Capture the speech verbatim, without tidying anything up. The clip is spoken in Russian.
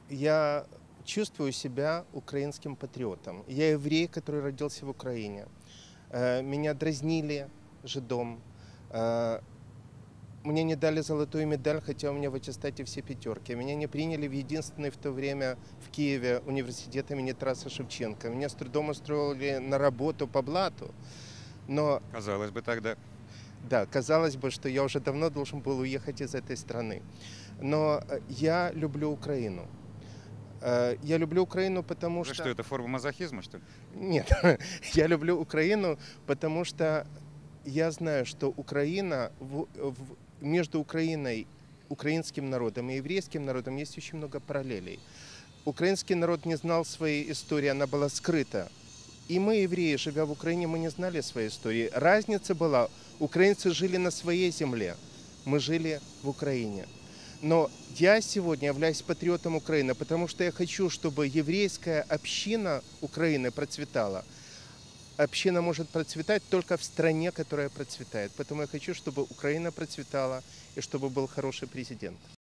Я чувствую себя украинским патриотом. Я еврей, который родился в Украине. Э, Меня дразнили жидом. Э, Мне не дали золотую медаль, хотя у меня в аттестате все пятерки. Меня не приняли в единственный в то время в Киеве университет имени Тараса Шевченко. Меня с трудом устроили на работу по блату. Но Казалось бы, тогда. да, казалось бы, что я уже давно должен был уехать из этой страны. Но э, я люблю Украину. Э, Я люблю Украину, потому За что, что... это форма мазохизма, что ли? Нет, я люблю Украину, потому что я знаю, что Украина, в- в- между Украиной, украинским народом и еврейским народом есть очень много параллелей. Украинский народ не знал своей истории, она была скрыта. И мы, евреи, живя в Украине, мы не знали своей истории. Разница была, украинцы жили на своей земле, мы жили в Украине. Но я сегодня являюсь патриотом Украины, потому что я хочу, чтобы еврейская община Украины процветала. Община может процветать только в стране, которая процветает. Поэтому я хочу, чтобы Украина процветала и чтобы был хороший президент.